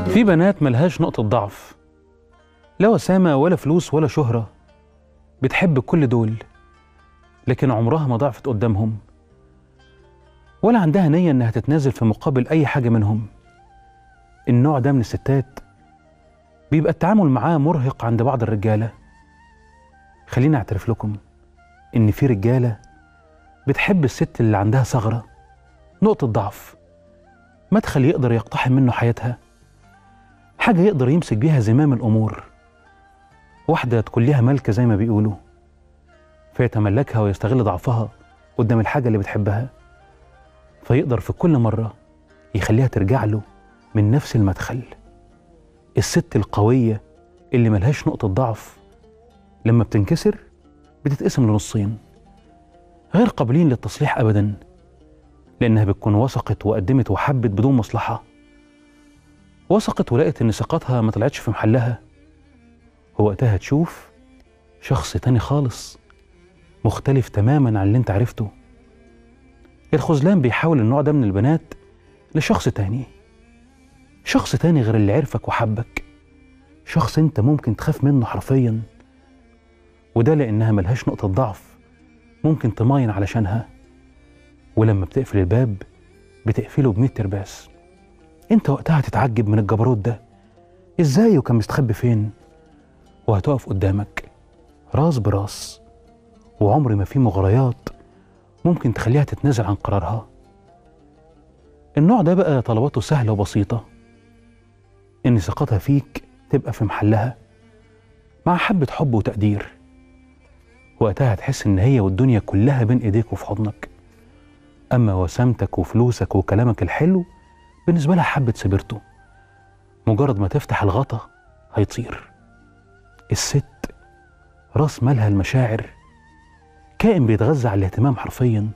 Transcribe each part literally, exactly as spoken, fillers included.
في بنات ملهاش نقطة ضعف، لا وسامة ولا فلوس ولا شهرة، بتحب كل دول لكن عمرها ما ضعفت قدامهم، ولا عندها نية إنها تتنازل في مقابل أي حاجة منهم. النوع ده من الستات بيبقى التعامل معاه مرهق عند بعض الرجالة. خليني أعترف لكم إن في رجالة بتحب الست اللي عندها ثغرة، نقطة ضعف، مدخل يقدر يقتحم منه حياتها، حاجة يقدر يمسك بيها زمام الأمور، واحدة تكون ليها ملكة زي ما بيقولوا، فيتملكها ويستغل ضعفها قدام الحاجة اللي بتحبها، فيقدر في كل مرة يخليها ترجع له من نفس المدخل. الست القوية اللي ملهاش نقطة ضعف لما بتنكسر بتتقسم لنصين، غير قابلين للتصليح أبدا، لأنها بتكون وثقت وقدمت وحبت بدون مصلحة، وثقت ولقت إن ثقتها ما طلعتش في محلها، ووقتها تشوف شخص تاني خالص مختلف تماما عن اللي انت عرفته. الخذلان بيحاول النوع ده من البنات لشخص تاني، شخص تاني غير اللي عرفك وحبك، شخص انت ممكن تخاف منه حرفيا، وده لأنها ملهاش نقطة ضعف ممكن تماين علشانها، ولما بتقفل الباب بتقفله بمية ترباس. انت وقتها هتتعجب من الجبروت ده، ازاي وكان مستخبي فين، وهتقف قدامك راس براس، وعمر ما في مغريات ممكن تخليها تتنازل عن قرارها. النوع ده بقى طلباته سهلة وبسيطة، إن ثقتها فيك تبقى في محلها مع حبة حب وتقدير، وقتها هتحس إن هي والدنيا كلها بين إيديك وفي حضنك. أما وسامتك وفلوسك وكلامك الحلو بالنسبة لها حبة سبرته، مجرد ما تفتح الغطا هيطير. الست راس مالها المشاعر، كائن بيتغذى على الاهتمام حرفيا،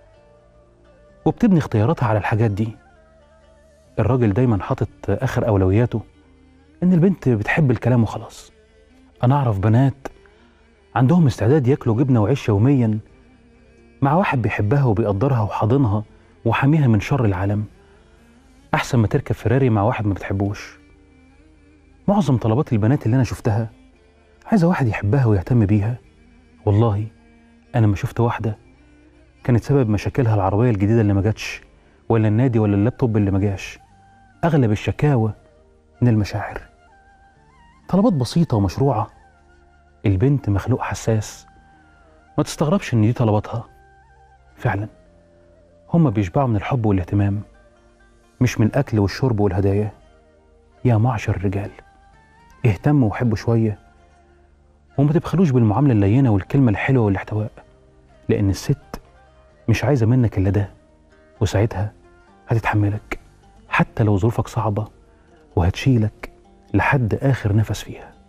وبتبني اختياراتها على الحاجات دي. الراجل دايما حاطط آخر أولوياته إن البنت بتحب الكلام وخلاص. أنا أعرف بنات عندهم استعداد ياكلوا جبنة وعيش يوميا مع واحد بيحبها وبيقدرها وحاضنها وحاميها من شر العالم، أحسن ما تركب فراري مع واحد ما بتحبوش. معظم طلبات البنات اللي أنا شفتها عايزة واحد يحبها ويهتم بيها. والله أنا ما شفت واحدة كانت سبب مشاكلها العربية الجديدة اللي ما جاتش، ولا النادي، ولا اللابتوب اللي ما جاش. أغلب الشكاوى من المشاعر. طلبات بسيطة ومشروعة. البنت مخلوق حساس، ما تستغربش إن دي طلباتها. فعلا هما بيشبعوا من الحب والاهتمام، مش من الأكل والشرب والهدايا. يا معشر الرجال، اهتموا وحبوا شوية، وما تبخلوش بالمعاملة اللينة والكلمة الحلوة والاحتواء، لأن الست مش عايزة منك إلا ده، وساعتها هتتحملك حتى لو ظروفك صعبة، وهتشيلك لحد آخر نفس فيها.